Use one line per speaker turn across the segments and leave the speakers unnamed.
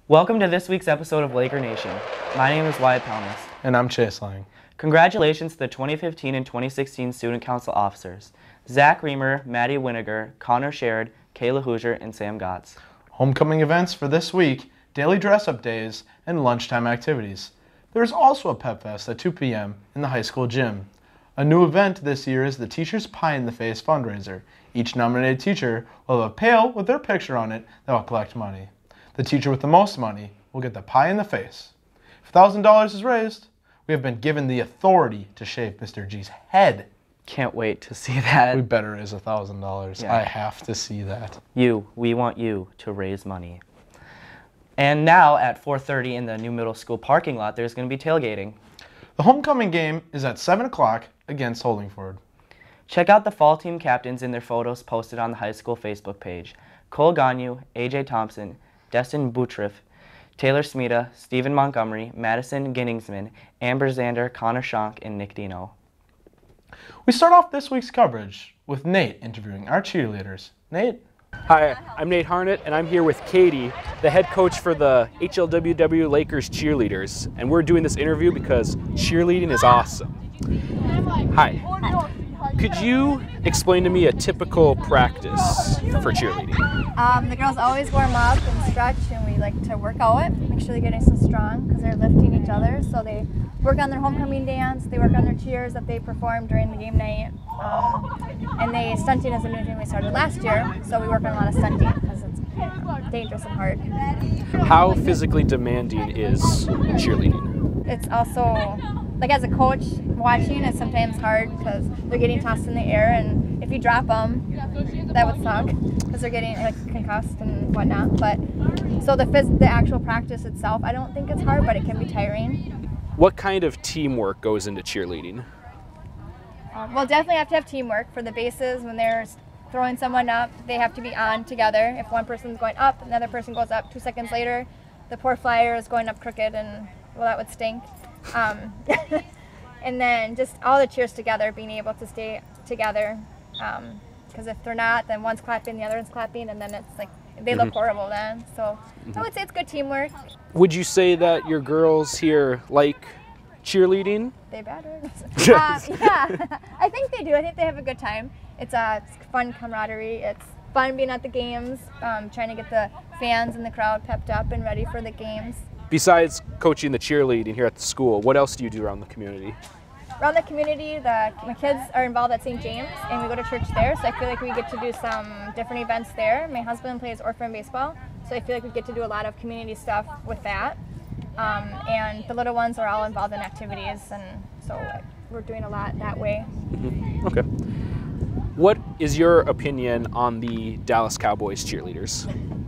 Welcome to this week's episode of Laker Nation. My name is Wyatt Palmas.
And I'm Chase Lang.
Congratulations to the 2015 and 2016 Student Council officers, Zach Reamer, Maddie Winiger, Connor Sherrod, Kayla Hoosier, and Sam Gotts.
Homecoming events for this week, daily dress-up days, and lunchtime activities. There is also a Pep Fest at 2 p.m. in the high school gym. A new event this year is the Teacher's Pie in the Face fundraiser. Each nominated teacher will have a pail with their picture on it that will collect money. The teacher with the most money will get the pie in the face. If $1,000 is raised, we have been given the authority to shave Mr. G's head.
Can't wait to see that.
We better raise $1,000.
Yeah.
I have to see that.
We want you to raise money. And now at 4:30 in the new middle school parking lot, there's going to be tailgating.
The homecoming game is at 7 o'clock against Holdingford.
Check out the fall team captains in their photos posted on the high school Facebook page. Cole Ganyu, AJ Thompson, Destin Boutriff, Taylor Smita, Stephen Montgomery, Madison Ginningsman, Amber Zander, Connor Schonk, and Nick Dino.
We start off this week's coverage with Nate interviewing our cheerleaders. Nate?
Hi, I'm Nate Harnett, and I'm here with Katie, the head coach for the HLWW Lakers cheerleaders. And we're doing this interview because cheerleading is awesome. Hi. Could you explain to me a typical practice for cheerleading?
The girls always warm up and stretch, and we like to work out, make sure they're getting so strong because they're lifting each other. So they work on their homecoming dance, they work on their cheers that they perform during the game night. And stunting is a new thing we started last year, so we work on a lot of stunting because it's dangerous and hard.
How physically demanding is cheerleading?
It's also, like as a coach, watching is sometimes hard because they're getting tossed in the air, and if you drop them, that would suck because they're getting like concussed and whatnot. But so the actual practice itself, I don't think it's hard, but it can be tiring.
What kind of teamwork goes into cheerleading?
Well, definitely have to have teamwork for the bases. When they're throwing someone up, they have to be on together. If one person's going up, another person goes up 2 seconds later, the poor flyer is going up crooked, and well, that would stink. And then just all the cheers together, being able to stay together. Because if they're not, then one's clapping, the other one's clapping, and then it's like, they look horrible then. So I would say it's good teamwork.
Would you say that your girls here like cheerleading?
They better. Yeah, I think they do. I think they have a good time. It's fun camaraderie. It's fun being at the games, trying to get the fans and the crowd pepped up and ready for the games.
Besides coaching the cheerleading here at the school, what else do you do around the community?
Around the community, my kids are involved at St. James, and we go to church there, so I feel like we get to do some different events there. My husband plays orphan baseball, so I feel like we get to do a lot of community stuff with that. And the little ones are all involved in activities, and so we're doing a lot that way.
Okay. What is your opinion on the Dallas Cowboys cheerleaders?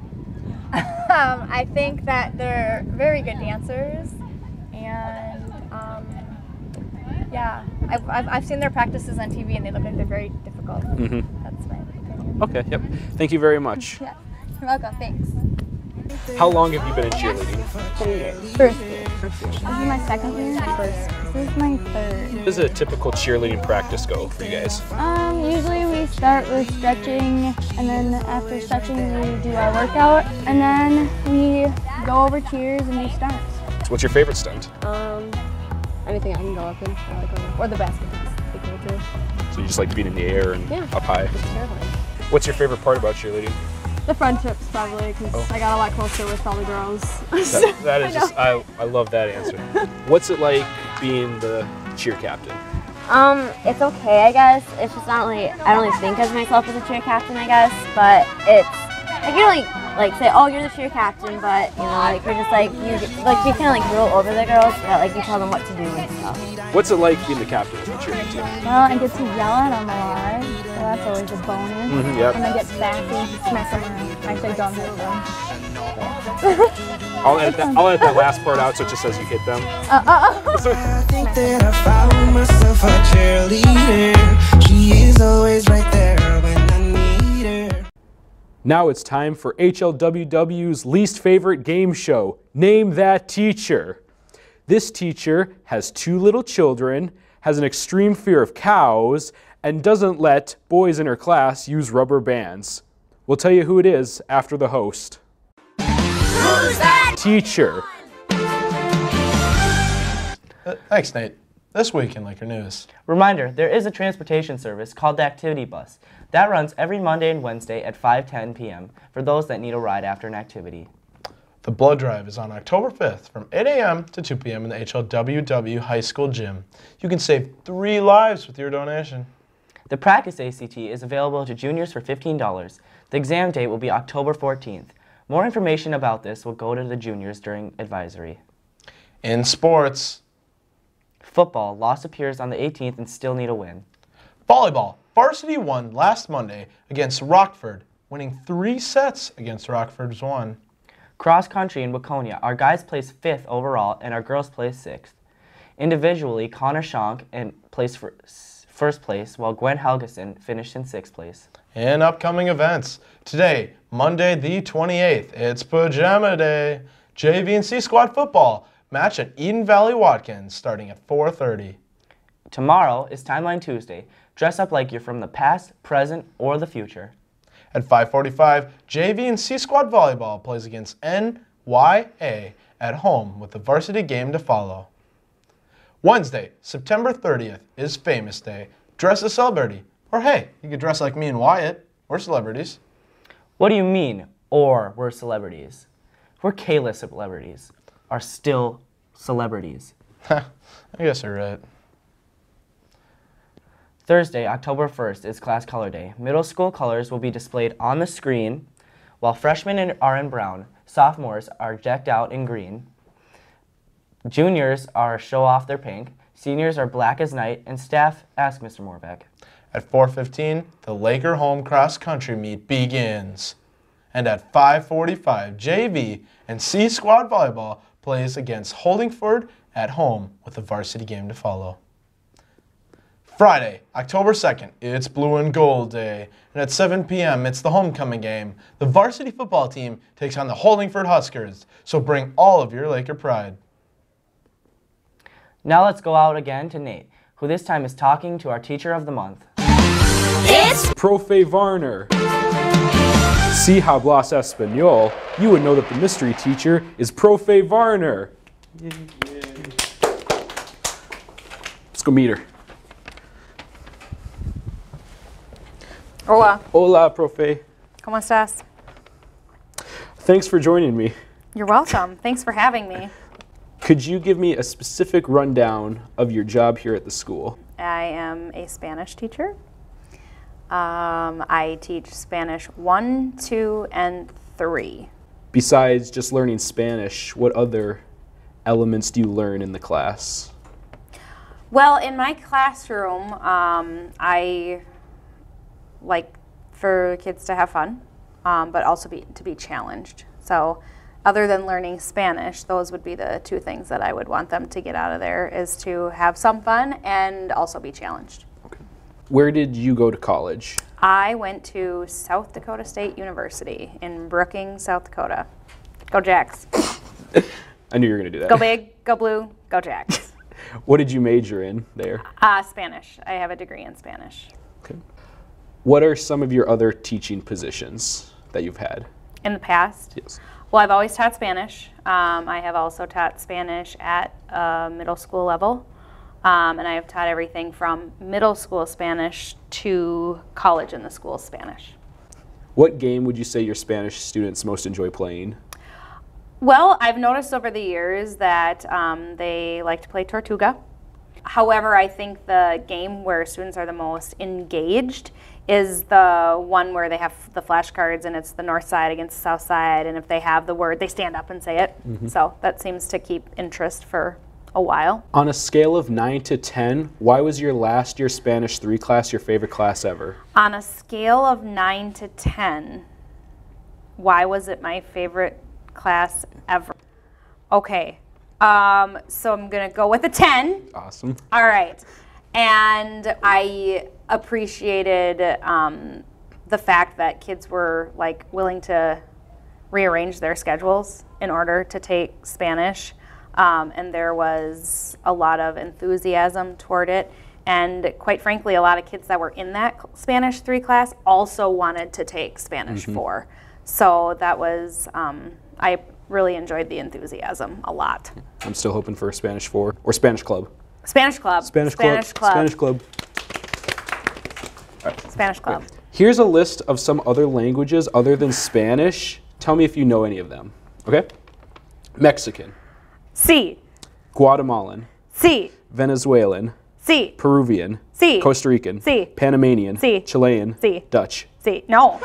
I think that they're very good dancers, and yeah, I've seen their practices on TV, and they look like they're very difficult. That's my opinion.
Okay, yep. Thank you very much.
Yeah, you're welcome. Thanks.
How long have you been in cheerleading?
3 years. First year. This is my second year. First. This is my third.
How does a typical cheerleading practice go for you guys?
Usually we start with stretching, and then after stretching we do our workout, and then we go over cheers and do stunts.
So what's your favorite stunt?
Anything I can go up in, I like going.
Or the baskets.
Be cool too.
So you just like being in the air and up high?
It's terrifying.
What's your favorite part about cheerleading?
The friendships probably, because I got a lot closer with all the girls.
That is just, I love that answer. What's it like being the cheer captain?
It's okay, I guess. It's just not really, I don't really think of myself as a cheer captain, I guess, but it's, like, you don't like say, oh, you're the cheer captain, but, you know, like, you're just like, you kind of like rule over the girls, but like you tell them what to do and stuff.
What's it like being the captain of the cheerleading team?
Well, I get to yell at them a lot, so that's always a bonus.
Yep.
And I get sassy, smack them, actually don't hit them.
I'll edit that last part out so it just says you hit them.
I think that I found myself a cheerleader. She is always right there when I need her.
Now it's time for HLWW's least favorite game show, Name That Teacher. This teacher has 2 little children, has an extreme fear of cows, and doesn't let boys in her class use rubber bands. We'll tell you who it is after the host.
Who's that
teacher.
Thanks, Nate. This week in Laker News.
Reminder, there is a transportation service called the Activity Bus that runs every Monday and Wednesday at 5:10 p.m. for those that need a ride after an activity.
The blood drive is on October 5th from 8 a.m. to 2 p.m. in the HLWW High School Gym. You can save 3 lives with your donation.
The practice ACT is available to juniors for $15. The exam date will be October 14th. More information about this will go to the juniors during advisory.
In sports,
Football, loss appears on the 18th and still need a win.
volleyball, varsity won last Monday against Rockford, winning 3 sets against Rockford's 1.
Cross country in Waconia, our guys placed 5th overall and our girls placed 6th. Individually, Connor Schonk placed first place, while Gwen Helgeson finished in 6th place.
In upcoming events, today, Monday the 28th, it's Pajama Day. JV and C Squad football match at Eden Valley Watkins starting at 4:30.
Tomorrow is Timeline Tuesday. Dress up like you're from the past, present, or the future.
At 5:45, JV and C Squad volleyball plays against NYA at home with the varsity game to follow. Wednesday, September 30th is Famous Day. Dress a celebrity. Or hey, you could dress like me and Wyatt. We're celebrities.
What do you mean, or we're celebrities? We're K-list celebrities. Are still celebrities.
I guess you're right.
Thursday, October 1st is Class Color Day. Middle school colors will be displayed on the screen, while freshmen are in brown. Sophomores are decked out in green. Juniors are show off their pink. Seniors are black as night, and staff ask Mr. Morbeck.
At 4:15, the Laker home cross country meet begins. And at 5:45, JV and C Squad volleyball plays against Holdingford at home with the varsity game to follow. Friday, October 2nd, it's Blue and Gold Day. And at 7 p.m., it's the homecoming game. The varsity football team takes on the Holdingford Huskers, so bring all of your Laker pride.
Now let's go out again to Nate, who this time is talking to our Teacher of the Month.
It's Profe Varner. Si hablas español, you would know that the mystery teacher is Profe Varner. Let's go meet her.
Hola.
Hola, Profe.
¿Cómo estás?
Thanks for joining me.
You're welcome. Thanks for having me.
Could you give me a specific rundown of your job here at the school?
I am a Spanish teacher. I teach Spanish 1, 2, and 3.
Besides just learning Spanish, what other elements do you learn in the class?
Well, in my classroom, I like for kids to have fun, but also to be challenged. So other than learning Spanish, those would be the 2 things that I would want them to get out of there, is to have some fun and also be challenged.
Where did you go to college?
I went to South Dakota State University in Brookings, South Dakota. Go Jacks.
I knew you were going to do that.
Go big, go blue, go Jacks.
What did you major in there?
Spanish. I have a degree in Spanish.
Okay. What are some of your other teaching positions that you've had?
In the past?
Yes.
Well, I've always taught Spanish. I have also taught Spanish at middle school level. And I have taught everything from middle school Spanish to college in the school Spanish.
What game would you say your Spanish students most enjoy playing?
Well, I've noticed over the years that they like to play Tortuga. However, I think the game where students are the most engaged is the one where they have the flashcards and it's the north side against the south side, and if they have the word, they stand up and say it. Mm-hmm. So that seems to keep interest for a while.
On a scale of 9 to 10, why was your last year Spanish 3 class your favorite class ever?
On a scale of 9 to 10, why was it my favorite class ever? Okay, so I'm gonna go with a 10.
Awesome.
All right, and I appreciated the fact that kids were like willing to rearrange their schedules in order to take Spanish. And there was a lot of enthusiasm toward it. And quite frankly, a lot of kids that were in that Spanish 3 class also wanted to take Spanish 4. So that was, I really enjoyed the enthusiasm a lot.
I'm still hoping for a Spanish 4 or Spanish Club.
Spanish Club.
Spanish Club. Spanish Club. All right.
Spanish Club.
Here's a list of some other languages other than Spanish. Tell me if you know any of them. Okay? Mexican.
Sí.
Guatemalan.
Sí.
Venezuelan.
Sí.
Peruvian.
Sí.
Costa Rican.
Sí.
Panamanian.
Sí.
Chilean.
Sí.
Dutch.
Sí. No.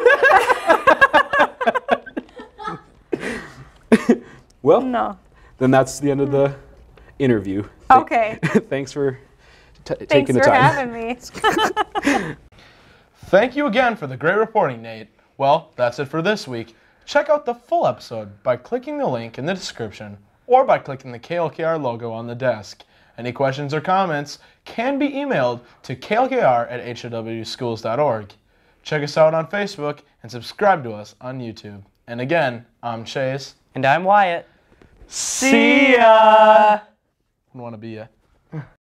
Well,
No.
then that's the end of the interview.
Okay.
Thanks for
Thanks
taking the
for
time.
having me.
Thank you again for the great reporting, Nate. Well, that's it for this week. Check out the full episode by clicking the link in the description or by clicking the KLKR logo on the desk. Any questions or comments can be emailed to klkr@hlwschools.org. Check us out on Facebook and subscribe to us on YouTube. And again, I'm Chase.
And I'm Wyatt.
See ya! I want to be ya.